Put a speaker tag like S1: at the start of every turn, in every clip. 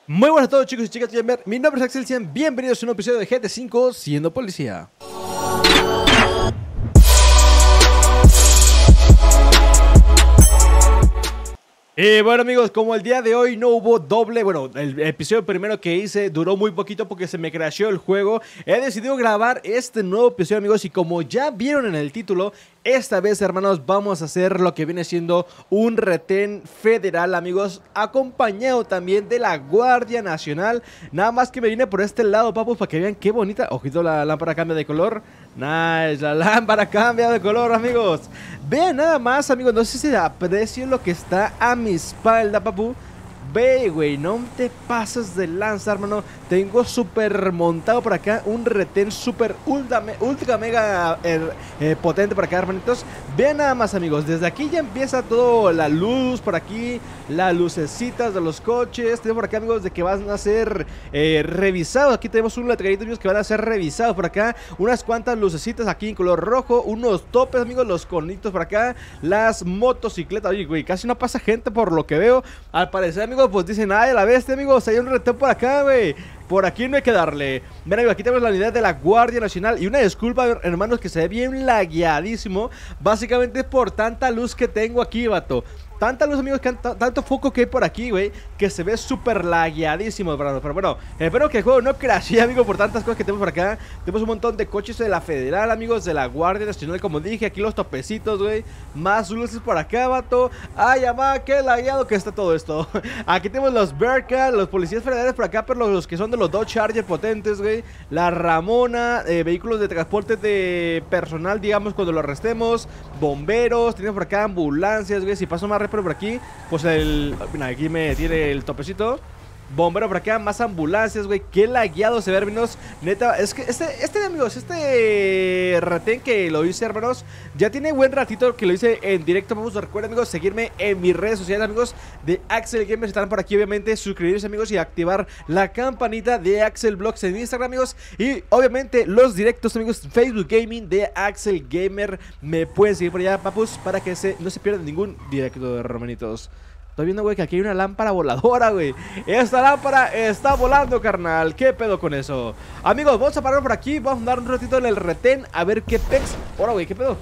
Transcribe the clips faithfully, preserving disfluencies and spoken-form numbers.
S1: Muy buenas a todos, chicos y chicas gamer. Mi nombre es Axel, sean bienvenidos a un nuevo episodio de G T cinco Siendo Policía. Y bueno, amigos, como el día de hoy no hubo doble, bueno, el episodio primero que hice duró muy poquito porque se me crasheó el juego, he decidido grabar este nuevo episodio, amigos, y como ya vieron en el título, esta vez, hermanos, vamos a hacer lo que viene siendo un retén federal, amigos, acompañado también de la Guardia Nacional. Nada más que me vine por este lado, papus, para que vean qué bonita. Ojito, la lámpara cambia de color. Nice, la lámpara cambia de color, amigos. Vean nada más, amigos, no sé si aprecio lo que está a mi espalda, papu. Ve, güey, no te pasas de lanza, hermano. Tengo súper montado por acá un retén súper ultra, ultra mega eh, eh, potente por acá, hermanitos. Vean nada más, amigos, desde aquí ya empieza todo, la luz por aquí, las lucecitas de los coches. Tenemos por acá, amigos, de que van a ser eh, revisados. Aquí tenemos un letrerito, amigos, que van a ser revisados por acá. Unas cuantas lucecitas aquí en color rojo, unos topes, amigos, los conitos por acá, las motocicletas. Oye, güey, casi no pasa gente por lo que veo. Al parecer, amigos, pues dicen, ay, la bestia, amigos, hay un retén por acá, güey. Por aquí no hay que darle. Mira, amigos, aquí tenemos la unidad de la Guardia Nacional. Y una disculpa, hermanos, que se ve bien lagueadísimo. Básicamente por tanta luz que tengo aquí, vato. Tanta luz, amigos, que tanto foco que hay por aquí, güey, que se ve súper lagueadísimo, bro. Pero bueno, espero que el juego no crashee, amigo, por tantas cosas que tenemos por acá. Tenemos un montón de coches de la Federal, amigos, de la Guardia Nacional, como dije. Aquí los topecitos, güey. Más luces por acá, vato. Ay, amá, qué lagueado que está todo esto. Aquí tenemos los Bearcat, los policías federales por acá, pero los, los que son de los Dodge Charger potentes, güey. La Ramona, eh, vehículos de transporte de personal, digamos, cuando lo arrestemos. Bomberos, tenemos por acá ambulancias, güey. Si paso más rápido por aquí, pues el... Mira, aquí me tiene el topecito. Bombero por acá, más ambulancias, güey. Qué lagueado se ve, hermanos. Neta, es que este, este, amigos, este retén que lo hice, hermanos, ya tiene buen ratito que lo hice en directo. Vamos a recuerden, amigos, seguirme en mis redes sociales, amigos, de Axel Gamer. Estarán por aquí, obviamente, suscribirse, amigos, y activar la campanita de Axel Vlogs en Instagram, amigos. Y, obviamente, los directos, amigos, Facebook Gaming de Axel Gamer. Me pueden seguir por allá, papus, para que se, no se pierdan ningún directo, hermanitos. Estoy viendo, güey, que aquí hay una lámpara voladora, güey. Esta lámpara está volando, carnal. ¿Qué pedo con eso? Amigos, vamos a parar por aquí. Vamos a dar un ratito en el retén a ver qué pex. Ahora, güey, ¿qué pedo?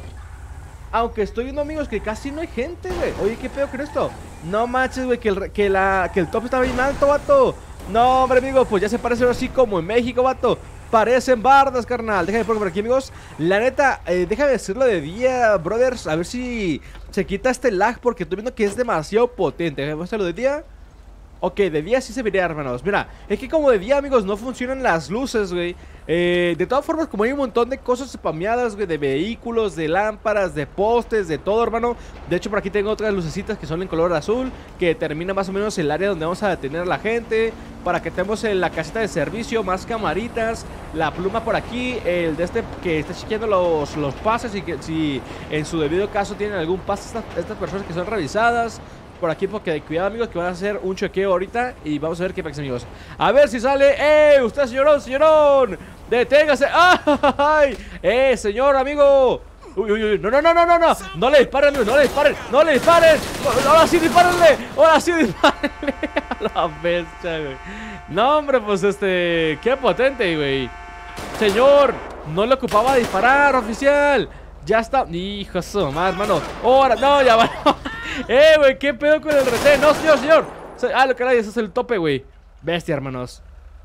S1: Aunque estoy viendo, amigos, que casi no hay gente, güey. Oye, ¿qué pedo con esto? No manches, güey, que el, que, la, que el top está bien alto, vato. No, hombre, amigo, pues ya se parece así como en México, vato. Parecen bardas, carnal. Déjame poner por aquí, amigos. La neta, eh, déjame decirlo de día, brothers. A ver si se quita este lag, porque estoy viendo que es demasiado potente. Déjame hacerlo de día. Ok, de día sí se vería, hermanos. Mira, es que como de día, amigos, no funcionan las luces, güey. eh, De todas formas, como hay un montón de cosas spameadas, güey, de vehículos, de lámparas, de postes, de todo, hermano. De hecho, por aquí tengo otras lucecitas que son en color azul, que determina más o menos el área donde vamos a detener a la gente. Para que tengamos en la casita de servicio más camaritas. La pluma por aquí, el de este que está chequeando los, los pases. Y que si en su debido caso tienen algún pase estas, estas personas que son revisadas. Por aquí, porque cuidado, amigos, que van a hacer un chequeo ahorita. Y vamos a ver qué pasa, amigos. A ver si sale. ¡Eh! Usted, señorón, señorón. Deténgase. ¡Ay! ¡Eh, señor, amigo! Uy, uy, uy, no, no, no, no, no, no. No le disparen, amigos, no le disparen. No le disparen. No, ahora sí dispárenle. Ahora sí dispárenle. A la bestia, güey. No, hombre, pues este. Qué potente, güey. Señor, no le ocupaba disparar, oficial. Ya está. Hijo de su madre, hermano. Ahora, no, ya va. Eh, güey, ¿qué pedo con el retén? No, señor, señor. Ah, lo que caray, ese es el tope, güey. Bestia, hermanos.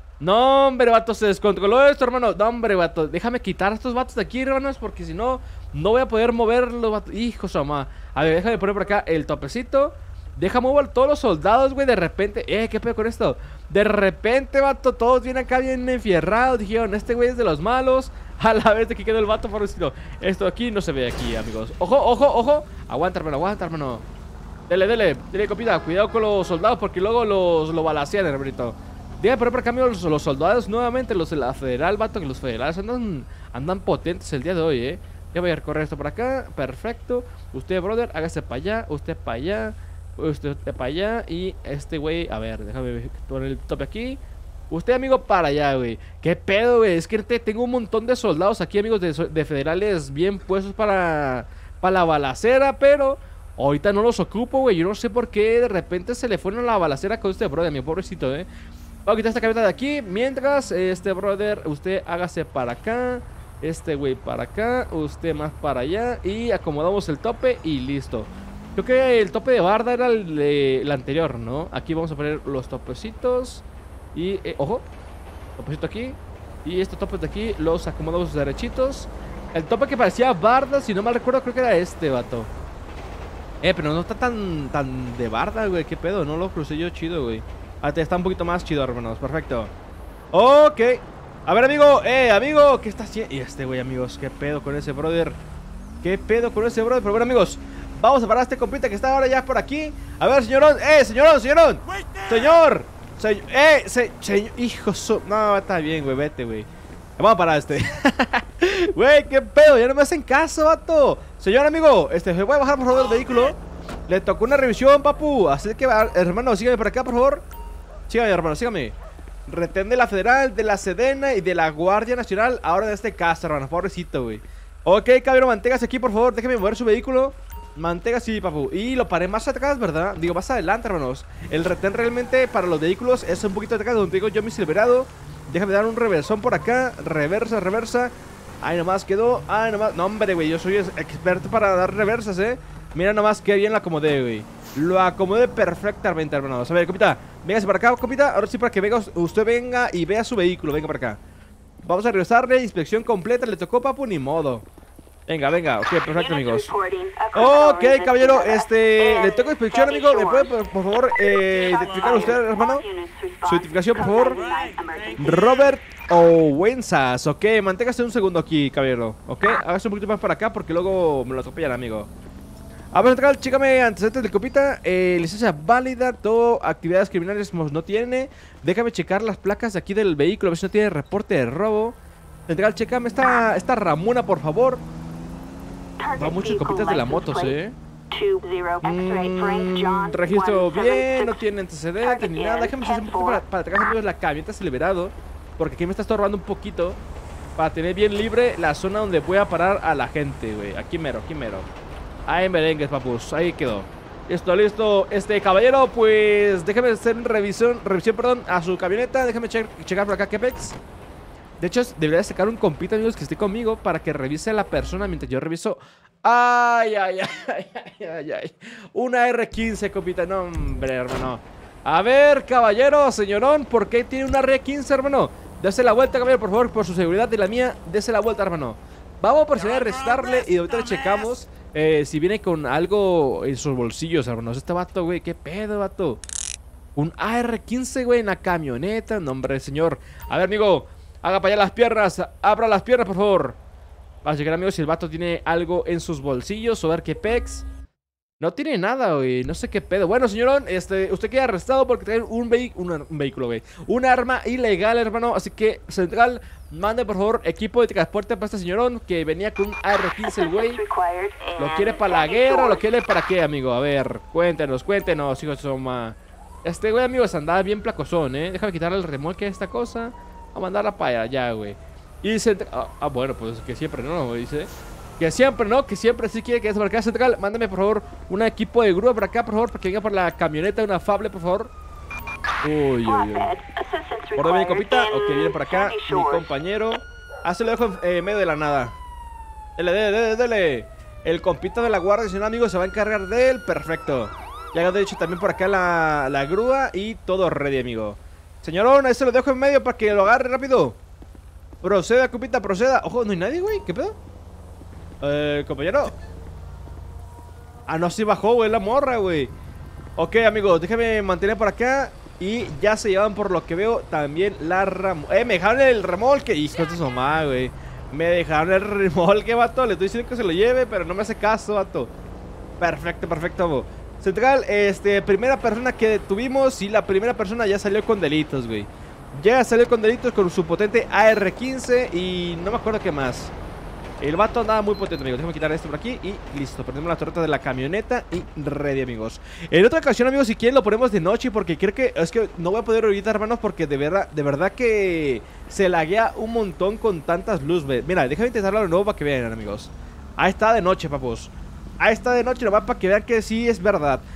S1: No, hombre, vato, se descontroló esto, hermano. No, hombre, vato, déjame quitar a estos vatos de aquí, hermanos, porque si no, no voy a poder mover los vatos. Hijo, su mamá. A ver, déjame poner por acá el topecito. Deja mover todos los soldados, güey, de repente. Eh, ¿qué pedo con esto? De repente, vato, todos vienen acá bien enfierrados. Dijeron, este güey es de los malos. A la vez de que quedó el vato, por decirlo. Esto aquí no se ve aquí, amigos. Ojo, ojo, ojo. Aguanta, hermano, aguanta, hermano. Dele, dele, dele, copita. Cuidado con los soldados porque luego los lo balacean, hermanito. Déjame poner por cambio los, los soldados nuevamente. Los de la federal, vato, que los federales andan, andan potentes el día de hoy, eh. Ya voy a recorrer esto por acá. Perfecto. Usted, brother, hágase para allá. Usted para allá. Usted para allá. Y este güey, a ver, déjame poner el tope aquí. Usted, amigo, para allá, güey. ¿Qué pedo, güey? Es que tengo un montón de soldados aquí, amigos, de, de federales bien puestos para, para la balacera, pero ahorita no los ocupo, güey. Yo no sé por qué de repente se le fueron a la balacera con este brother, mi pobrecito, eh. Voy a quitar esta camioneta de aquí. Mientras, este brother, usted hágase para acá. Este güey para acá. Usted más para allá. Y acomodamos el tope y listo. Creo que el tope de barda era el, de, el anterior, ¿no? Aquí vamos a poner los topecitos. Y, eh, ojo, topecito aquí. Y estos topes de aquí los acomodamos derechitos. El tope que parecía barda, si no mal recuerdo, creo que era este, vato. Eh, pero no está tan, tan de barda, güey. ¿Qué pedo? No lo crucé yo chido, güey. Ah, está un poquito más chido, hermanos. Perfecto. Ok. A ver, amigo. Eh, amigo. ¿Qué está haciendo? Y este, güey, amigos. ¿Qué pedo con ese brother? ¿Qué pedo con ese brother? Pero bueno, amigos, vamos a parar a este compita que está ahora ya por aquí. A ver, señorón. Eh, señorón, señorón. Señor. Señor. Eh, se, señor. Hijo su... No, está bien, güey. Vete, güey. Vamos a parar a este. Güey, qué pedo. Ya no me hacen caso, vato. Señor, amigo. Este, ¿me voy a bajar, por favor, del vehículo? Le tocó una revisión, papu. Así que, hermano, sígame por acá, por favor. Sígame, hermano, sígame. Retén de la Federal, de la Sedena y de la Guardia Nacional. Ahora de este caso, hermano, pobrecito, güey. Ok, caballero, manténgase aquí, por favor. Déjeme mover su vehículo. Manténgase así, papu. Y lo paré más atrás, ¿verdad? Digo, más adelante, hermanos. El retén realmente para los vehículos es un poquito atrás, donde digo yo mi Silverado. Déjame dar un reversón por acá. Reversa, reversa. Ahí nomás quedó. Ahí nomás. No, hombre, güey, yo soy experto para dar reversas, eh. Mira nomás qué bien lo acomodé, güey. Lo acomodé perfectamente, hermanos. A ver, compita, véngase para acá, compita. Ahora sí, para que venga, usted venga y vea su vehículo. Venga para acá. Vamos a regresarle. Inspección completa. Le tocó, papu, ni modo. Venga, venga. Ok, perfecto, amigos. Ok, caballero. Este, le toco inspección, amigo. ¿Le puede, por, por favor, eh, identificar usted, hermano? Su identificación, por favor. Robert Owensas. Ok, manténgase un segundo aquí, caballero. Ok, hágase un poquito más para acá porque luego me lo atropellan, amigo. A ver, Central, chécame antecedentes del copita. eh, Licencia válida, todo, actividades criminales no tiene. Déjame checar las placas de aquí del vehículo, a ver si no tiene reporte de robo. Central, chécame esta, esta Ramona, por favor. Va muchos copitas de la moto, ¿eh? Mm, registro bien, no tiene antecedentes ni nada. Déjame hacer un poquito para, para atrás, amigos, la camioneta Silverado, porque aquí me está estorbando un poquito para tener bien libre la zona donde voy a parar a la gente, güey. Aquí mero, aquí mero. Ahí merengues, papus, ahí quedó. Listo, listo, este caballero, pues déjame hacer revisión, revisión, perdón, a su camioneta. Déjame che checar por acá, Kepex. De hecho, debería sacar un compita, amigos, que esté conmigo para que revise a la persona mientras yo reviso. Ay, ay, ay, ay, ay, ay. Una R quince, compita, no, hombre, hermano. A ver, caballero, señorón, ¿por qué tiene una R quince, hermano? Dese la vuelta, caballero, por favor, por su seguridad y la mía. Dese la vuelta, hermano. Vamos a proceder a arrestarle y ahorita le checamos eh, si viene con algo en sus bolsillos, hermanos. Este vato, güey, qué pedo, vato. Un A R quince, güey, en la camioneta. No, hombre, señor. A ver, amigo, haga para allá las piernas. Abra las piernas, por favor. Vamos a checar, amigos, si el vato tiene algo en sus bolsillos. O ver qué pex. No tiene nada, güey. No sé qué pedo. Bueno, señorón, este, usted queda arrestado porque trae un, vehi un, un vehículo, güey. Un arma ilegal, hermano. Así que, Central, mande, por favor, equipo de transporte para este señorón que venía con un A R quince, el güey. ¿Lo quiere para la guerra? ¿Lo quiere para qué, amigo? A ver, cuéntenos, cuéntenos, hijos de soma. Este güey, amigos, andaba bien placosón, ¿eh? Déjame quitarle el remolque a esta cosa. A mandarla para allá, güey. Y Central... Ah, ah, bueno, pues que siempre no, dice. Que siempre, ¿no? Que siempre sí quiere que es por acá, Central. Mándame, por favor, un equipo de grúa por acá, por favor, para que venga por la camioneta, una Fable, por favor. Uy, uy, uy. ¿Por dónde viene, compita? Ok, viene por acá mi compañero. Ah, se lo dejo en eh, medio de la nada. Dele, dele, dele, dele. El compita de la Guardia Nacional, amigo, se va a encargar de él. Perfecto. Ya de hecho también por acá la, la grúa y todo ready, amigo. Señorón, ahí se lo dejo en medio para que lo agarre rápido. Proceda, compita, proceda. Ojo, no hay nadie, güey. ¿Qué pedo? Eh, compañero. Ah, no, sí bajó, güey, la morra, güey. Ok, amigos, déjame mantener por acá. Y ya se llevan, por lo que veo, también la ramo... Eh, me dejaron el remolque. Hijo de su madre, güey. Me dejaron el remolque, vato. Le estoy diciendo que se lo lleve, pero no me hace caso, vato. Perfecto, perfecto, güey. Central, este, primera persona que detuvimos. Y la primera persona ya salió con delitos, güey. Ya salió con delitos con su potente A R quince. Y no me acuerdo qué más. El vato andaba muy potente, amigos. Déjame quitar esto por aquí y listo. Prendemos la torreta de la camioneta y ready, amigos. En otra ocasión, amigos, si quieren lo ponemos de noche, porque creo que es que no voy a poder ahorita, hermanos, porque de verdad, de verdad que se laguea un montón con tantas luces. Mira, déjame intentarlo de nuevo para que vean, amigos. Ahí está de noche, papos. Ahí está de noche, nomás para que vean que sí es verdad.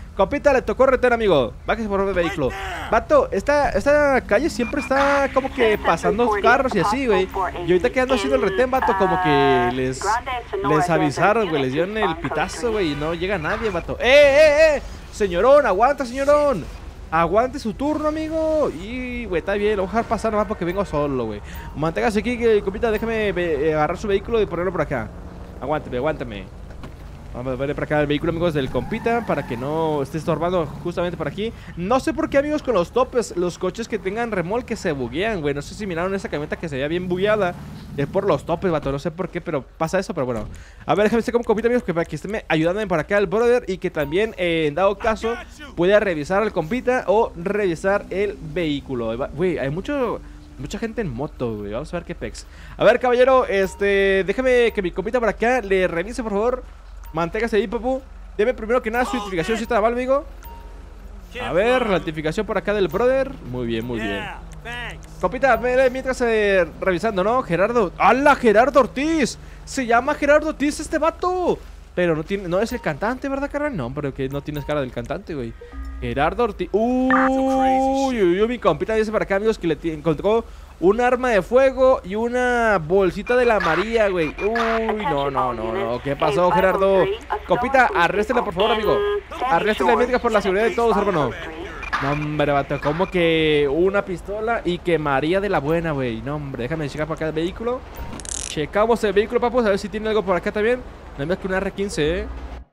S1: Compita, le tocó retén, amigo. Bájese por el vehículo. Vato, esta, esta calle siempre está como que pasando carros y así, güey. Y ahorita que ando haciendo el retén, vato, como que les, les avisaron, güey. Les dieron el pitazo, güey. Y no llega nadie, vato. ¡Eh, eh, eh! Señorón, aguanta, señorón. Aguante su turno, amigo. Y, güey, está bien. Lo voy a dejar pasar nomás porque vengo solo, güey. Manténgase aquí, que, compita, déjame eh, agarrar su vehículo y ponerlo por acá. Aguántame, aguántame. Vamos a ver para acá el vehículo, amigos, del compita, para que no esté estorbando justamente por aquí. No sé por qué, amigos, con los topes, los coches que tengan remolque se buguean, güey. No sé si miraron esa camioneta que se veía bien bugueada. Es por los topes, vato, no sé por qué, pero pasa eso, pero bueno. A ver, déjame estar como compita, amigos, que para que estén ayudándome para acá el brother. Y que también, eh, en dado caso, pueda revisar al compita o revisar el vehículo. Güey, hay mucho... mucha gente en moto, güey. Vamos a ver qué pex. A ver, caballero, este... déjeme que mi compita por acá le revise, por favor. Manténgase ahí, papu. Deme primero que nada su identificación, si está mal, amigo. A ver, la identificación por acá del brother. Muy bien, muy bien. Compita, mientras eh, revisando, ¿no? Gerardo. ¡Hala, Gerardo Ortiz! Se llama Gerardo Ortiz este vato. Pero no tiene, no es el cantante, ¿verdad, carnal? No, pero que no tienes cara del cantante, güey. Gerardo Ortiz. Uy, uy, uy, mi compita dice para acá, amigos, que le encontró un arma de fuego y una bolsita de la María, güey. Uy, no, no, no, no. ¿Qué pasó, Gerardo? Compita, arréstela, por favor, amigo. Arréstela médica por la seguridad de todos, hermano. No, hombre, vato, como que una pistola y que María de la buena, güey. No, hombre, déjame checar por acá el vehículo. Checamos el vehículo, papus, a ver si tiene algo por acá también. No es que una R quince, eh.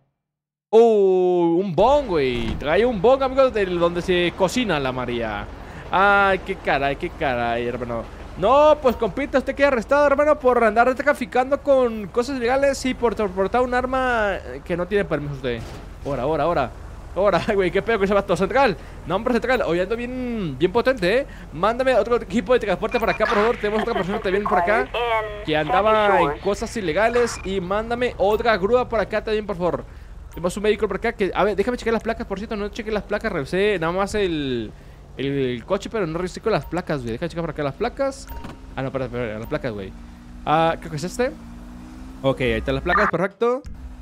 S1: Uh, un bong, güey. Trae un bong, amigos, de donde se cocina la María. Ay, qué caray, qué caray, hermano. No, pues compita, usted queda arrestado, hermano, por andar traficando con cosas ilegales y por transportar un arma que no tiene permiso usted. Ahora, ahora, ahora. Ahora, güey, qué pedo que se va todo central. No, hombre, central. Hoy ando bien, bien potente, eh. Mándame otro equipo de transporte para acá, por favor. Tenemos otra persona también por acá que andaba en cosas ilegales. Y mándame otra grúa por acá también, por favor. Tenemos un vehículo por acá que... A ver, déjame checar las placas, por cierto. No chequé las placas, revisé nada más el... El, el coche, pero no revisé con las placas, güey. Déjame checar por acá las placas. Ah, no, espera, espera, las placas, güey. Ah, creo que es este. Ok, ahí están las placas, perfecto.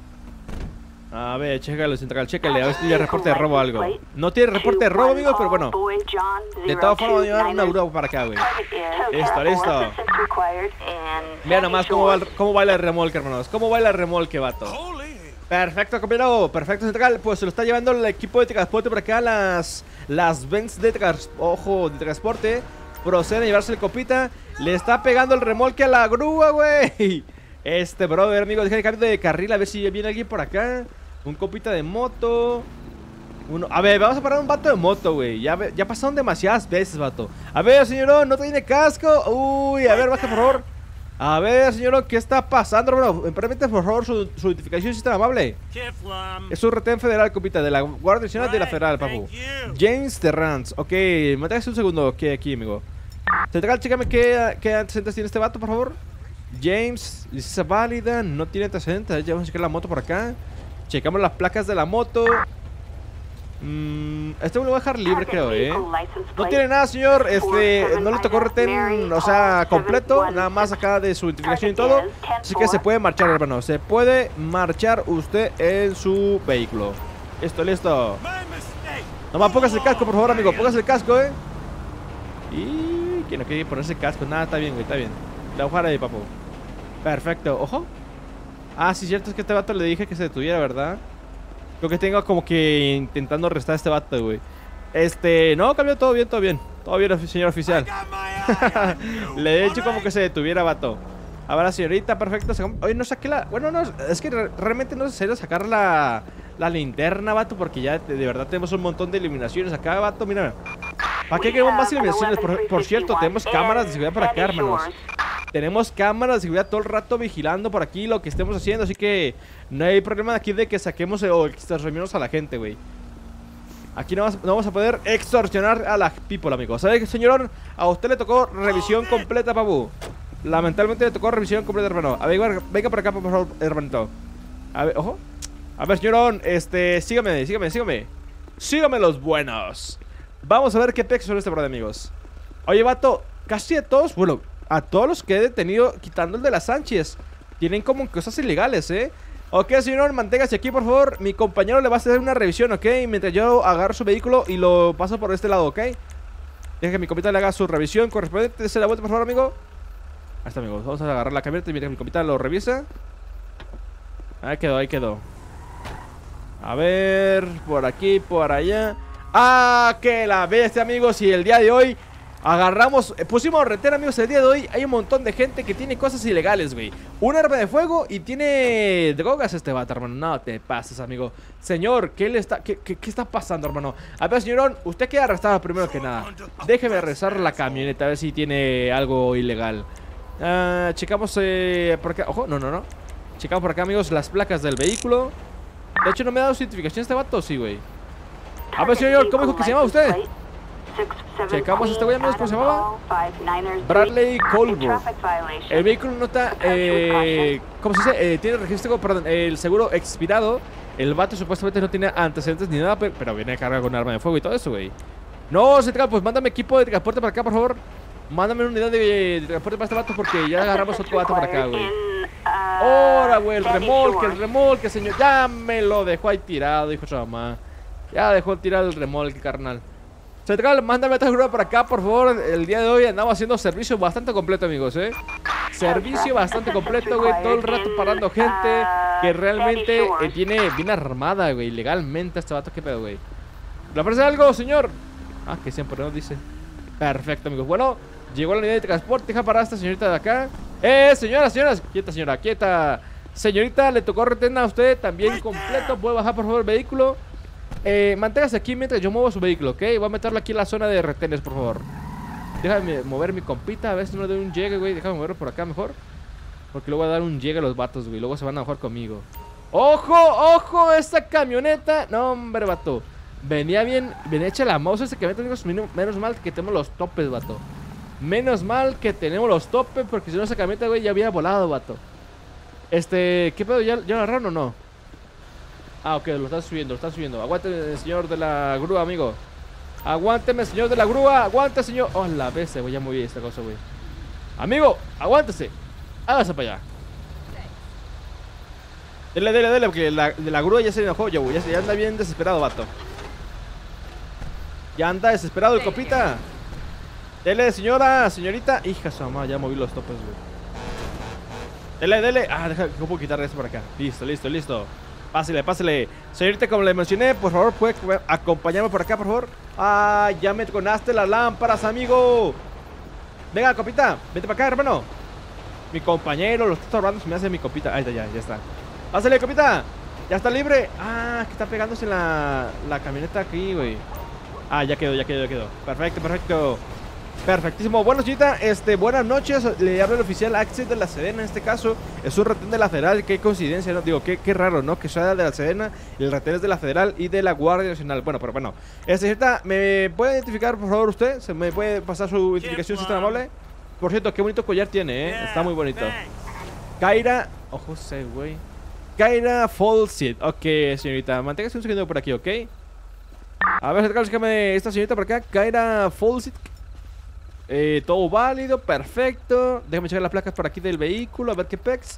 S1: A ver, chécalo, central, chécale. A ver si tiene reporte de robo o algo. No tiene reporte de robo, amigos, pero bueno. De todas formas, voy a llevar una grúa para acá, güey. Listo, listo. Vean nomás cómo, va el, cómo baila el remolque, hermanos. Cómo baila el remolque, vato. Perfecto, compañero. Perfecto, central. Pues se lo está llevando el equipo de transporte por acá. Las las Benz de, trans, ojo, de transporte. Proceden a llevarse el copita. Le está pegando el remolque a la grúa, güey. Este brother, amigo, deja de cambio de carril. A ver si viene alguien por acá. Un copita de moto. Uno. A ver, vamos a parar un vato de moto, güey. Ya, ya pasaron demasiadas veces, vato. A ver, señorón, ¿no tiene casco? Uy, a ver, baja, por favor. A ver, señorón, ¿qué está pasando, hermano? Permítame, por favor, su, su identificación, si está amable. Es un retén federal, copita, de la Guardia Nacional de la Federal, papu. James Terrance. Ok, manténgase un segundo aquí, aquí, amigo. Central, chécame qué, qué antecedentes tiene este vato, por favor. James, licencia válida, no tiene antecedentes. Ya vamos a checar la moto por acá. Checamos las placas de la moto. Mm, este me lo voy a dejar libre, creo, eh. No tiene nada, señor. Este, no le tocó retén, o sea, completo. Nada más acá de su identificación y todo. Así que se puede marchar, hermano. Se puede marchar usted en su vehículo. Listo, listo. Nomás póngase el casco, por favor, amigo. Póngase el casco, eh. Y que no quiere ponerse el casco. Nada, está bien, güey, está bien. La voy a dejar ahí, papu. Perfecto, ojo. Ah, sí, cierto, es que este vato le dije que se detuviera, ¿verdad? Creo que tengo como que intentando arrestar a este vato, güey. Este, no, cambió todo bien, todo bien. Todo bien, señor oficial. Le he dicho como que se detuviera, vato. Ahora, señorita, perfecto. Oye, no saqué la... Bueno, no, es que re realmente no es necesario sacar la, la linterna, vato, porque ya de, de verdad tenemos un montón de iluminaciones acá, vato, mira. ¿Para qué queremos más iluminaciones? Por, por cierto, tenemos cámaras de seguridad por acá, hermanos. Tenemos cámaras de seguridad todo el rato vigilando por aquí lo que estemos haciendo. Así que no hay problema aquí de que saquemos o extorsionemos a la gente, güey. Aquí no vamos, no vamos a poder extorsionar a la people, amigos. ¿Sabe qué, señor? A usted le tocó revisión completa, papu. Lamentablemente le tocó revisión completa, hermano. A ver, venga por acá, por favor, hermanito. A ver, ojo. A ver, señorón, este, sígame, sígame, sígame. Sígame los buenos. Vamos a ver qué pex son este brother, amigos. Oye, vato, casi a todos, bueno, a todos los que he detenido, quitando el de la Sánchez, tienen como cosas ilegales, ¿eh? Ok, señor, manténgase aquí, por favor. Mi compañero le va a hacer una revisión, ¿ok? Mientras yo agarro su vehículo y lo paso por este lado, ¿ok? Deja que mi compita le haga su revisión correspondiente. Dese la vuelta, por favor, amigo. Ahí está, amigos. Vamos a agarrar la camioneta y mientras mi compita lo revisa. Ahí quedó, ahí quedó. A ver, por aquí, por allá. ¡Ah, que la bestia, amigos! Y el día de hoy agarramos, pusimos retén, amigos. El día de hoy hay un montón de gente que tiene cosas ilegales, güey. Un arma de fuego y tiene drogas este vato, hermano. No te pases, amigo. Señor, ¿qué le está, qué, qué, qué está pasando, hermano? A ver, señorón, usted queda arrestado primero que nada. Déjeme rezar la camioneta, a ver si tiene algo ilegal. uh, Checamos eh, por acá. Ojo, no, no, no. Checamos por acá, amigos, las placas del vehículo. De hecho, no me ha dado su identificación este vato, sí, güey. A ver, señor, ¿cómo dijo que se llama usted? Checamos a este güey, amigos, ¿cómo se llamaba? Bradley Colbrook. El vehículo no está, eh, ¿cómo se dice? Eh, tiene registro, perdón, el seguro expirado. El vato supuestamente no tiene antecedentes ni nada, pero, pero viene cargado con arma de fuego y todo eso, güey. No, se traga, pues mándame equipo de transporte para acá, por favor. Mándame una unidad de, de transporte para este vato porque ya agarramos otro vato para acá, güey. Ahora, güey, el remolque, el remolque, señor. Ya me lo dejó ahí tirado, dijo su mamá. Ya dejó tirado el remolque, carnal. Central, mándame esta grúa para acá, por favor. El día de hoy andamos haciendo servicio bastante completo, amigos, eh. Servicio bastante completo, güey. Todo el rato parando gente que realmente eh, tiene bien armada, güey. Legalmente este vato, qué pedo, güey. ¿Le ofrece algo, señor? Ah, que siempre nos dice. Perfecto, amigos. Bueno, llegó la unidad de transporte. Deja parar a esta señorita de acá. Eh, señoras, señoras. Quieta, señora, quieta. Señorita, le tocó retén a usted también completo. ¿Puede bajar, por favor, el vehículo? Eh, manténgase aquí mientras yo muevo su vehículo, ¿ok? Voy a meterlo aquí en la zona de retenes, por favor. Déjame mover mi compita, a ver si no le doy un llegue, güey. Déjame moverlo por acá mejor. Porque luego voy a dar un llegue a los vatos, güey. Luego se van a enojar conmigo. ¡Ojo, ojo! Esta camioneta. No, hombre, vato. Venía bien, venía hecha la mouse esta camioneta, amigos. Menos mal que tenemos los topes, vato. Menos mal que tenemos los topes, porque si no esa camioneta, güey, ya había volado, vato. Este, ¿qué pedo? ¿Ya, ya lo agarraron o no? Ah, ok, lo están subiendo, lo están subiendo. Aguánteme, señor de la grúa, amigo. Aguánteme, señor de la grúa. Aguante, señor. Oh, la bestia, güey. Ya moví esta cosa, güey. Amigo, aguántese. Hágase para allá. Dele, dele, dele, porque la, de la grúa ya se enojó, ya, güey. Ya, ya anda bien desesperado, vato. Ya anda desesperado el copita. Dele, señora, señorita. Hija su mamá, ya moví los topes, güey. Dele, dele. Ah, deja que puedo quitar esto por acá. Listo, listo, listo. Pásale, pásale. Señorita, como le mencioné, por favor, puede acompañarme por acá, por favor. Ah, ya me tronaste las lámparas, amigo. Venga, copita, vente para acá, hermano. Mi compañero, lo está estorbando, se me hace mi copita. Ahí está, ya, ya está. Pásale, copita. Ya está libre. Ah, que está pegándose la, la camioneta aquí, güey. Ah, ya quedó, ya quedó, ya quedó. Perfecto, perfecto. Perfectísimo. Bueno, señorita, este, buenas noches. Le habla el oficial Axel de la Sedena. En este caso, es un retén de la Federal. Qué coincidencia, ¿no? Digo, qué, qué raro, ¿no? Que sea de la Sedena y el retén es de la Federal y de la Guardia Nacional. Bueno, pero bueno. Este, señorita, ¿me puede identificar, por favor, usted? ¿Se me puede pasar su identificación, si es tan amable? Por cierto, qué bonito collar tiene, ¿eh? Está muy bonito. Kaira. Ojo, ese güey. Kaira Fawcett. Ok, señorita. Manténgase un segundo por aquí, ¿ok? A ver, déjame esta señorita por acá. Kaira Fawcett. Eh, todo válido, perfecto. Déjame checar las placas por aquí del vehículo, a ver qué pex.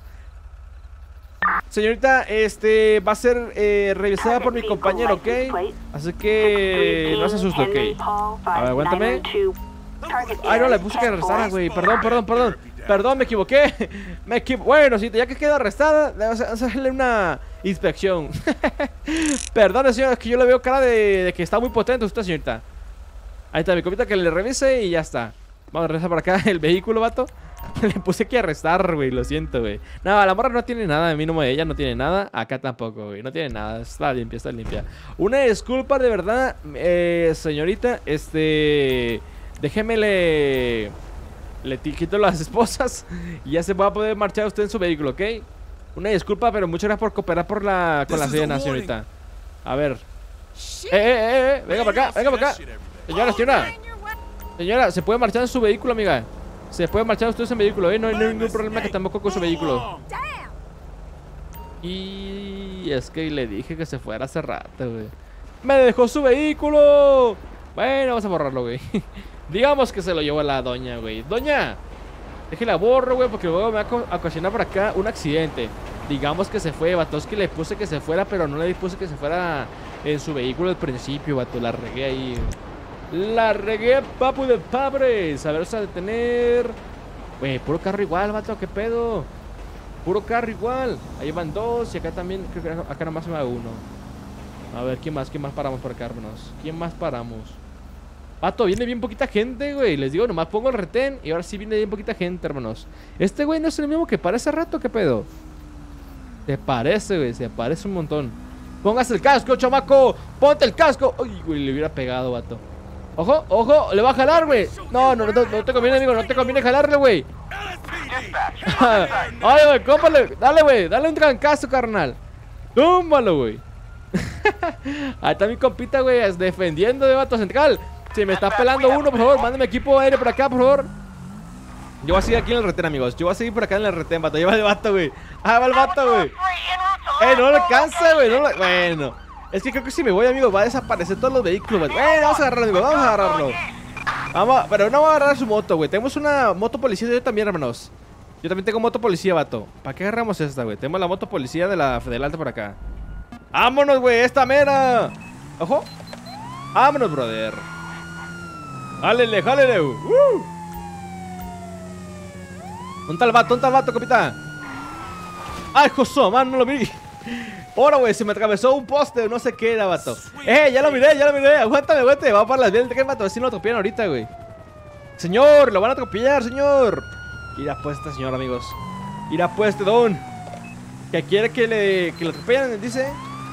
S1: Señorita, este va a ser eh, revisada por mi compañero, ¿ok? Así que no se asuste, ¿ok? A ver, aguántame. Ay, no, le puse que arrestara, güey. Perdón, perdón, perdón. Perdón, me equivoqué. Me equivoqué. Bueno, si ya que queda arrestada, vamos a hacerle una inspección. Perdón, señor, es que yo le veo cara de, de que está muy potente usted, señorita. Ahí está, mi copita, que le revise y ya está. Vamos a regresar para acá el vehículo, vato. Le puse que arrestar, güey, lo siento, güey. No, la morra no tiene nada, a mí no me, ella no tiene nada. Acá tampoco, güey, no tiene nada. Está limpia, está limpia. Una disculpa, de verdad, eh, señorita. Este... Déjeme le... Le quito las esposas y ya se va a poder marchar usted en su vehículo, ¿ok? Una disculpa, pero muchas gracias por cooperar por la, con la Sedena, señorita. A ver. Eh, eh, eh, eh, venga para acá, venga para acá. Señora, señora. Señora, ¿se puede marchar en su vehículo, amiga? Se puede marchar usted en su vehículo, ¿eh? No hay ningún problema que tampoco con su vehículo. Y es que le dije que se fuera hace rato, güey. ¡Me dejó su vehículo! Bueno, vamos a borrarlo, güey. Digamos que se lo llevó la doña, güey. Doña, déjela borro, güey, porque luego me va a ocasionar por acá un accidente. digamos que se fue, vato. Es que le puse que se fuera, pero no le puse que se fuera en su vehículo al principio, vato. La regué ahí. La regué, papu de padres. A ver, vamos a detener. Güey, puro carro igual, vato. ¿Qué pedo? Puro carro igual. Ahí van dos y acá también, creo que acá nomás se me va uno. A ver, ¿quién más? ¿Quién más paramos por acá, hermanos? ¿Quién más paramos? Vato, viene bien poquita gente, güey. Les digo, nomás pongo el retén y ahora sí viene bien poquita gente, hermanos. Este güey no es el mismo que parece rato, ¿qué pedo? Se parece, güey, se parece un montón. Póngase el casco, chamaco. Ponte el casco. Uy, güey, le hubiera pegado, vato. Ojo, ojo, le va a jalar, güey. No, no, no, no te conviene, amigo, no te conviene jalarle, güey. Ay, güey, cómpale. Dale, güey, dale un trancazo, carnal. Túmbalo, güey. Ahí está mi compita, güey, defendiendo de vato central. Si me está pelando uno, por favor, mándame equipo aéreo por acá, por favor. Yo voy a seguir aquí en el retén, amigos. Yo voy a seguir por acá en el retén, vato. Lleva el vato, güey. Ah, va el vato, güey. Eh, no le alcanza, güey. No lo... Bueno, es que creo que si me voy, amigo, va a desaparecer todos los vehículos, güey. Bueno, vamos a agarrarlo, amigo. Vamos a agarrarlo. Vamos, pero no vamos a agarrar su moto, güey. Tenemos una moto policía yo también, hermanos. Yo también tengo moto policía, vato. ¿Para qué agarramos esta, güey? Tenemos la moto policía de la Federal por acá. ¡Vámonos, güey! ¡Esta mera! ¡Ojo! ¡Vámonos, brother! ¡Jálele, jálele! ¡Uh! ¿Dónde está el vato? ¿Dónde está el vato, capitán? ¡Ay, joso! Man, no lo vi. Ahora, güey, se me atravesó un poste, no sé qué era, vato. ¡Eh! Ya lo miré, ya lo miré. Aguántame, aguántame. Vamos para las vías del tren, vato. A ver si no lo atropellan ahorita, güey. Señor, lo van a atropellar, señor. Irá pues este señor, amigos. Irá pues este don. Que quiere que le que lo atropellen, dice.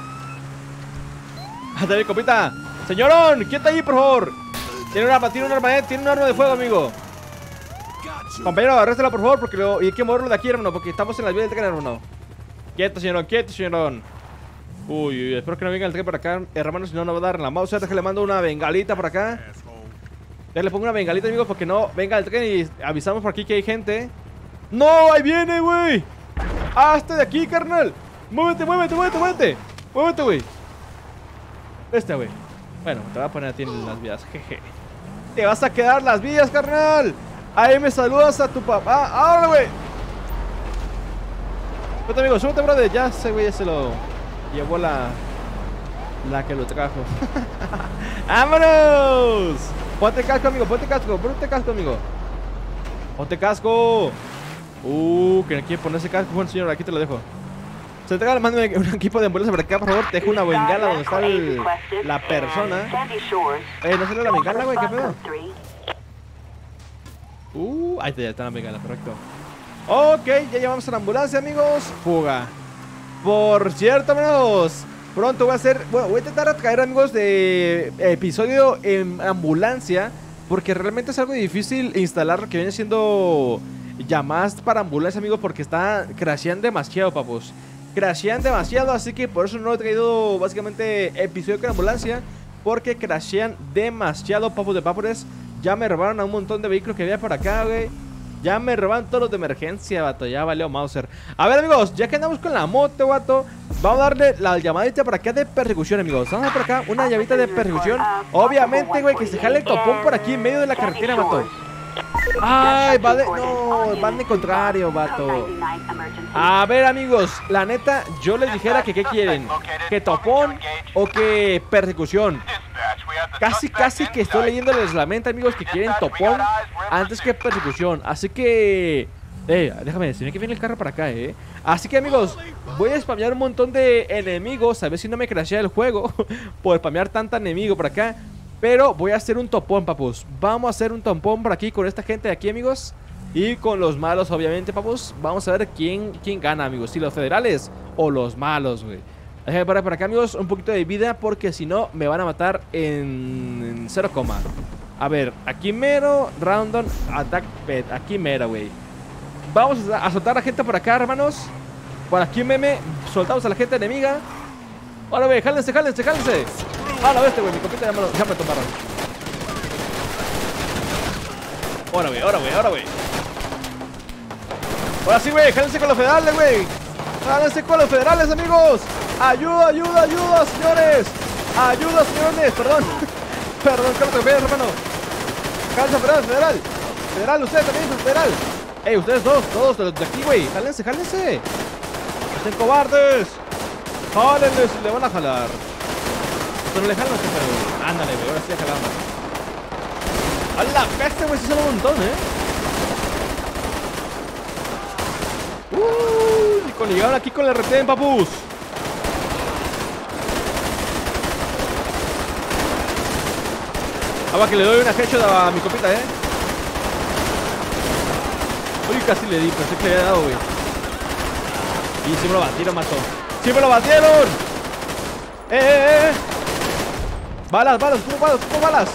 S1: Hasta ahí, copita. Señorón, quieta ahí, por favor. Tiene un arma, tiene un arma, eh, tiene un arma de fuego, amigo. Compañero, arréstala, por favor, porque lo, y hay que moverlo de aquí, hermano, porque estamos en las vías del tren, hermano. Quieto, señorón, quieto, señorón. Uy, uy, espero que no venga el tren por acá, hermano, si no, no va a dar en la mouse. Déjale, le mando una bengalita por acá. Déjale, pongo una bengalita, amigos, porque no venga el tren y avisamos por aquí que hay gente. ¡No! ¡Ahí viene, güey! ¡Hasta de aquí, carnal! ¡Muévete, muévete, muévete, muévete! ¡Muévete, güey! Este, güey. Bueno, te voy a poner a ti en las vías, jeje. Te vas a quedar las vías, carnal. Ahí me saludas a tu papá. ¡Ahora, güey! Súbete, amigo, súbete, brother. Ya ese güey ya se lo llevó la... La que lo trajo. ¡Vámonos! Ponte casco, amigo, ponte casco, ponte casco, amigo. Ponte casco. Uh, que no quiere ponerse casco. Bueno, señor, aquí te lo dejo. Se te mándame un equipo de ambulancia para acá, por favor. Te dejo una bengala donde está el, la persona. Eh, no sale la bengala, güey, ¿qué pedo? Uh, ahí está, ya está la bengala, perfecto. Ok, ya llevamos a la ambulancia, amigos. Fuga. Por cierto, amigos, pronto voy a hacer, bueno, voy a intentar traer, amigos, de episodio en ambulancia, porque realmente es algo difícil instalar lo que viene siendo llamadas para ambulancia, amigos, porque está crashean demasiado, papos. Crashean demasiado, así que por eso no he traído básicamente episodio con ambulancia, porque crashean demasiado, papos de papores. Ya me robaron a un montón de vehículos que había por acá, güey. Ya me roban todos los de emergencia, vato. Ya valió Mauser. A ver, amigos, ya que andamos con la moto, vato, vamos a darle la llamadita por acá de persecución, amigos. Vamos a por acá una llamadita de persecución. Obviamente, güey, que se jale el topón por aquí en medio de la carretera, vato. Ay, va de... No, van de contrario, vato. A ver, amigos, la neta, yo les dijera que ¿qué quieren? ¿Que topón o que persecución? Casi, casi que estoy leyéndoles la mente, amigos, que quieren topón antes que persecución. Así que... Eh, déjame decir que viene el carro para acá, eh. Así que, amigos, voy a spamear un montón de enemigos. A ver si no me crashea el juego por spamear tanta enemigo por acá. Pero voy a hacer un topón, papus. Vamos a hacer un topón por aquí con esta gente de aquí, amigos. Y con los malos, obviamente, papus. Vamos a ver quién, quién gana, amigos. Si los federales o los malos, güey. Déjame parar por acá, amigos, un poquito de vida, porque si no me van a matar en, en cero coma. A ver, aquí mero, random, attack pet. Aquí mero, güey. Vamos a soltar a la gente por acá, hermanos. Por aquí, meme, soltamos a la gente enemiga. Ahora, güey, jálense, jálense, jálense. Ah, la bestia, güey, mi compita ya me, ya me tomaron. Ahora, güey, ahora, güey, ahora, güey. Ahora sí, güey, jálense con los federales, güey. Jálense con los federales, amigos. Ayuda, ayuda, ayuda, señores. Ayuda, señores, perdón. Perdón, que lo atropellé, hermano. Jálense, federal, federal. Federal, ustedes también, federal. Ey, ustedes dos, todos de aquí, güey. Jálense, jálense. ¡Estén cobardes! ¡Jálenles! Le van a jalar. Pero no le jalan, ¿qué pedo? Ándale, güey, ahora sí a jalar más. ¡A la peste, güey! Sí son un montón, ¿eh? ¡Uh! Y con llegaron aquí con el retén, papus. Ahora que le doy una headshot a mi copita, ¿eh? Uy, casi le di, pensé que le había dado, güey. Y sí me lo batieron, macho. ¡Sí me lo batieron! ¡Eh, eh, eh! ¡Balas, balas! ¡Como balas! ¡Como balas!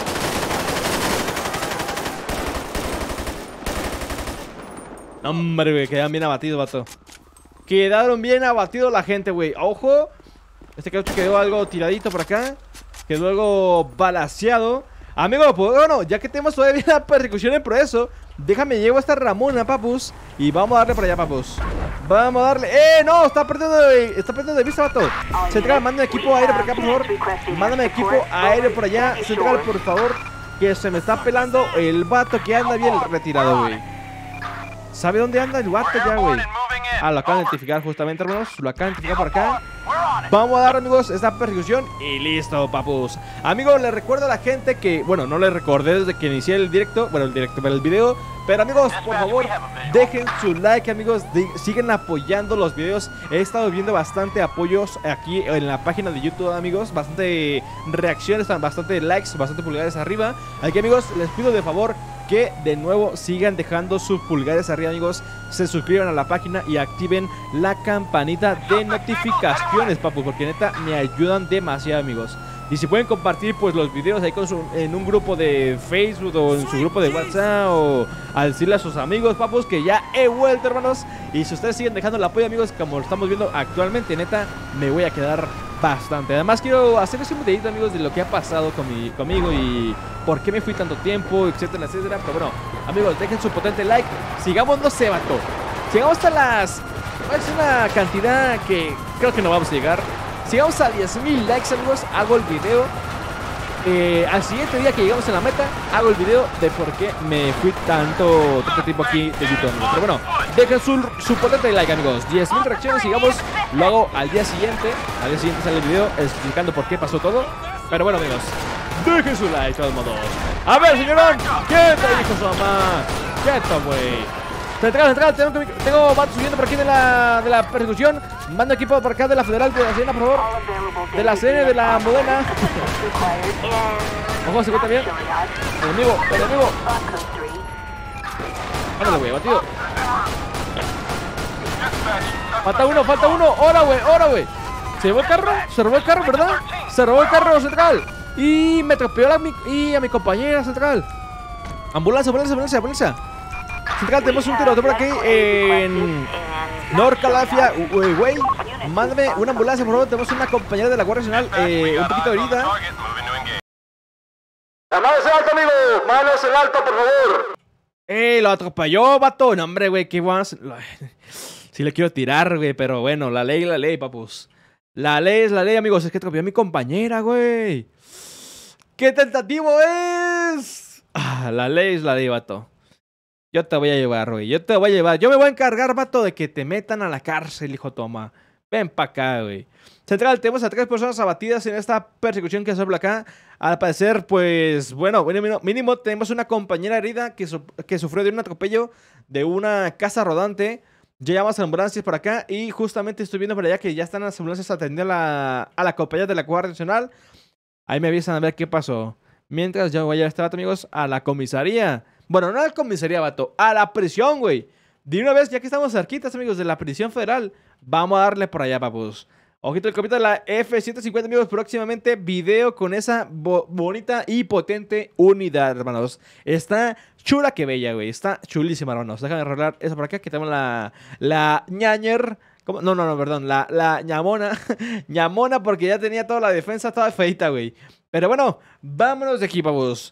S1: No, hombre, güey, quedaron bien abatidos, vato. Quedaron bien abatidos la gente, güey. ¡Ojo! Este creo que quedó algo tiradito por acá. Quedó algo balaseado. Amigo, pues bueno, ya que tenemos todavía la persecución en progreso, déjame llevo a esta Ramona, papus. Y vamos a darle para allá, papus. Vamos a darle. ¡Eh, no! Está perdiendo de, está perdiendo de vista, vato. Central, mándame equipo aéreo por acá, por favor. Mándame equipo aéreo por allá. Central, por favor. Que se me está pelando el vato que anda bien retirado, güey. ¿Sabe dónde anda el vato ya, güey? Ah, lo acaban de identificar justamente, hermanos. Lo acaban de identificar por acá. Vamos a dar, amigos, esta persecución. Y listo, papus. Amigos, les recuerdo a la gente que... Bueno, no les recordé desde que inicié el directo. Bueno, el directo, pero el video. Pero, amigos, por favor, dejen su like, amigos. De, siguen apoyando los videos. He estado viendo bastante apoyos aquí en la página de YouTube, amigos. Bastante reacciones, bastante likes, bastante pulgares arriba. Así que, amigos, les pido de favor que de nuevo sigan dejando sus pulgares arriba, amigos. Se suscriban a la página y activen la campanita de notificaciones, papu, porque neta me ayudan demasiado, amigos. Y si pueden compartir pues los videos ahí con su, en un grupo de Facebook o en su grupo de WhatsApp, o al decirle a sus amigos, papus, que ya he vuelto, hermanos. Y si ustedes siguen dejando el apoyo, amigos, como lo estamos viendo actualmente, neta, me voy a quedar bastante. Además quiero hacerles un videito, amigos, de lo que ha pasado con mi, conmigo y por qué me fui tanto tiempo, etcétera, etcétera. Pero bueno, amigos, dejen su potente like. Sigamos, no sé, vato. Llegamos hasta las... es una cantidad que creo que no vamos a llegar. Si llegamos a diez mil likes, amigos, hago el video. Eh, al siguiente día que llegamos a la meta, hago el video de por qué me fui tanto, tanto tiempo aquí de YouTube, amigos. Pero bueno, dejen su, su potente like, amigos. diez mil reacciones, digamos, lo hago al día siguiente. Al día siguiente sale el video explicando por qué pasó todo. Pero bueno, amigos, dejen su like, de todos modos. A ver, señorón, ¿qué te dijo su mamá? ¿Qué güey? Central, central, tengo, tengo vatos subiendo por aquí de la, de la persecución. Mando equipo por acá de la Federal, de la Sena, por favor. De la Sena, de la Modena. Ojo, se cuenta bien. Enemigo, enemigo. Ándale, güey, batido. Falta uno, falta uno. Ahora, güey, ahora, güey. ¿Se robó el carro? ¿Se robó el carro, verdad? Se robó el carro, central. Y me atropelló a mi, y a mi compañera, central. Ambulancia, ambulancia, ambulancia, ambulancia. Central, tenemos un tiroteo por aquí en North Calafia, güey. Mándame una ambulancia, por favor. Tenemos una compañera de la Guardia Nacional, eh, un poquito herida.
S2: Manos en alto, amigo. Manos en alto, por favor.
S1: Eh, lo atropelló, vato. No, hombre, güey, qué guas. Sí le quiero tirar, güey, pero bueno, la ley es la ley, papus. La ley es la ley, amigos. Es que atropelló a mi compañera, güey. ¡Qué tentativo es! Ah, la ley es la ley, vato. Yo te voy a llevar, güey. Yo te voy a llevar. Yo me voy a encargar, vato, de que te metan a la cárcel, hijo toma. Ven pa' acá, güey. Central, tenemos a tres personas abatidas en esta persecución que se habla acá. Al parecer, pues, bueno, mínimo, mínimo tenemos una compañera herida que, su que sufrió de un atropello de una casa rodante. Ya llamamos a ambulancias por acá y justamente estoy viendo por allá que ya están las ambulancias atendiendo a la, a la compañera de la Guardia Nacional. Ahí me avisan a ver qué pasó. Mientras yo voy a llevar a este vato, amigos, a la comisaría. Bueno, no a la comisaría, vato, a la prisión, güey. De una vez, ya que estamos cerquitas, amigos, de la prisión federal, vamos a darle por allá, papus. Ojito el copito de la F ciento cincuenta, amigos. Próximamente video con esa bo bonita y potente unidad, hermanos. Está chula que bella, güey. Está chulísima, hermanos. Déjame arreglar eso por acá, que tenemos la, la ñañer. ¿Cómo? No, no, no, perdón. La, la ñamona. ñamona porque ya tenía toda la defensa toda feita, güey. Pero bueno, vámonos de aquí, papus.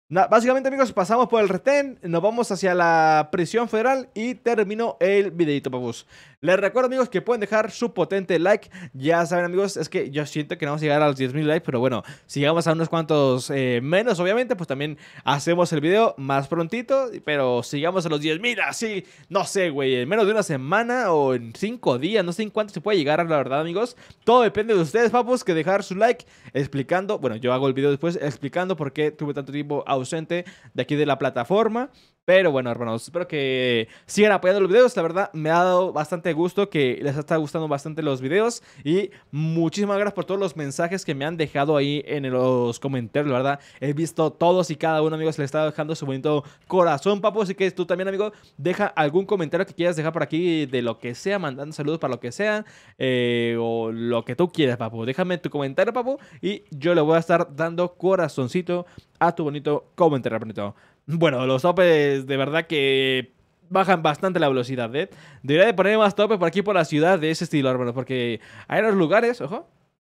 S1: Na- básicamente, amigos, pasamos por el retén, nos vamos hacia la prisión federal y termino el videito, papus. Les recuerdo, amigos, que pueden dejar su potente like. Ya saben, amigos, es que yo siento que no vamos a llegar a los diez mil likes, pero bueno, si llegamos a unos cuantos eh, menos, obviamente, pues también hacemos el video más prontito. Pero si llegamos a los diez mil, así, no sé, güey, en menos de una semana o en cinco días, no sé en cuánto se puede llegar, la verdad, amigos. Todo depende de ustedes, papus, que dejar su like explicando, bueno, yo hago el video después explicando por qué tuve tanto tiempo ausente de aquí de la plataforma. Pero bueno, hermanos, espero que sigan apoyando los videos. La verdad, me ha dado bastante gusto que les está gustando bastante los videos. Y muchísimas gracias por todos los mensajes que me han dejado ahí en los comentarios. La verdad, he visto todos y cada uno, amigos, le está dejando su bonito corazón, papu. Así que tú también, amigo, deja algún comentario que quieras dejar por aquí de lo que sea, mandando saludos para lo que sea. Eh, o lo que tú quieras, papu. Déjame tu comentario, papu, y yo le voy a estar dando corazoncito a tu bonito comentario, bonito. Bueno, los topes de verdad que bajan bastante la velocidad, ¿eh? Debería de poner más topes por aquí por la ciudad de ese estilo, hermano, porque hay unos lugares, ojo.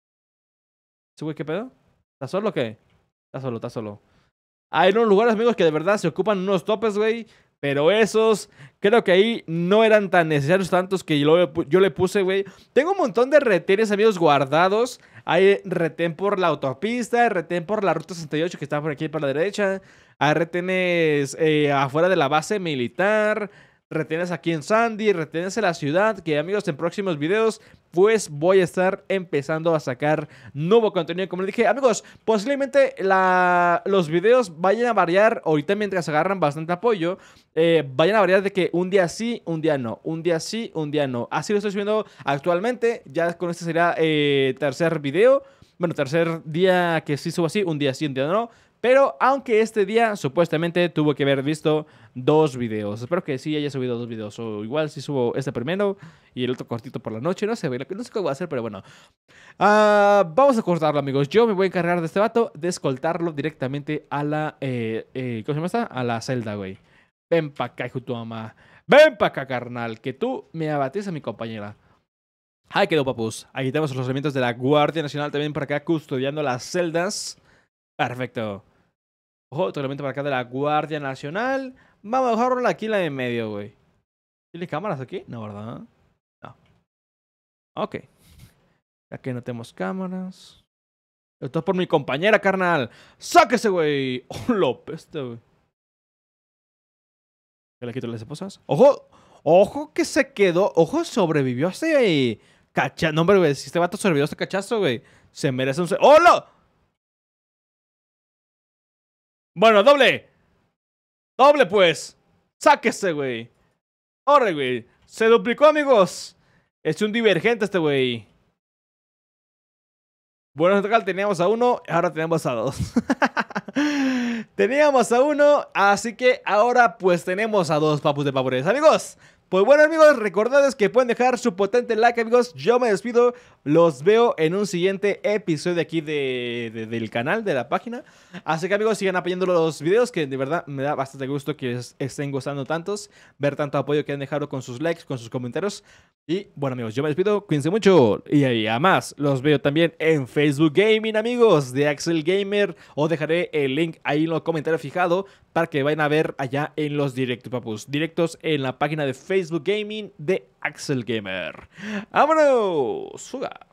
S1: ¿Ese güey qué pedo? ¿Está solo o qué? Está solo, está solo. Hay unos lugares, amigos, que de verdad se ocupan unos topes, güey. Pero esos, creo que ahí no eran tan necesarios tantos que yo, yo le puse, güey. Tengo un montón de retenes, amigos, guardados. Hay retén por la autopista, retén por la ruta sesenta y ocho que está por aquí por la derecha. Hay retenes eh, afuera de la base militar. Retenes aquí en Sandy, retenes en la ciudad. Que, amigos, en próximos videos pues voy a estar empezando a sacar nuevo contenido. Como les dije, amigos, posiblemente la, los videos vayan a variar. Ahorita mientras agarran bastante apoyo, eh, vayan a variar de que un día sí, un día no. Un día sí, un día no. Así lo estoy subiendo actualmente. Ya con este será eh, tercer video. Bueno, tercer día que sí subo así, un día sí, un día no. Pero aunque este día supuestamente tuvo que haber visto dos videos. Espero que sí haya subido dos videos. O igual si subo este primero y el otro cortito por la noche. No sé, no sé qué voy a hacer, pero bueno. Uh, vamos a cortarlo, amigos. Yo me voy a encargar de este vato de escoltarlo directamente a la... Eh, eh, ¿Cómo se llama esta? A la celda, güey. Ven pa' acá, hijo de tu mamá. Ven pa' acá, carnal. Que tú me abates a mi compañera. Ahí quedó, papus. Ahí tenemos los elementos de la Guardia Nacional también por acá custodiando las celdas. Perfecto. Ojo, otro elemento para acá de la Guardia Nacional. Vamos a dejarlo aquí en la de en medio, güey. ¿Tiene cámaras aquí? No, ¿verdad? No. Ok. Aquí no tenemos cámaras. Esto es por mi compañera, carnal. ¡Sáquese, güey! ¡Oh, lo peste, güey! ¿Qué le quito las esposas? ¡Ojo! ¡Ojo que se quedó! ¡Ojo! Sobrevivió a este cachazo. No, hombre, güey. Si este vato sobrevivió a este cachazo, güey, se merece un... ¡Hola! Bueno, doble. Doble, pues. Sáquese, güey. Ahora, güey. Se duplicó, amigos. Es un divergente este, güey. Bueno, en total teníamos a uno, ahora tenemos a dos. Teníamos a uno, así que ahora pues tenemos a dos, papus de pavores. Amigos, pues bueno, amigos, recordad que pueden dejar su potente like, amigos. Yo me despido, los veo en un siguiente episodio aquí de, de, del canal, de la página. Así que, amigos, sigan apoyando los videos, que de verdad me da bastante gusto que les estén gustando tantos. Ver tanto apoyo que han dejado con sus likes, con sus comentarios. Y bueno, amigos, yo me despido, cuídense mucho. Y, y además, los veo también en Facebook Gaming, amigos, de Axel Gamer. Os dejaré el link ahí en los comentarios fijado para que vayan a ver allá en los directos, papus. Directos en la página de Facebook Gaming de Axel Gamer. ¡Vámonos! ¡Suga!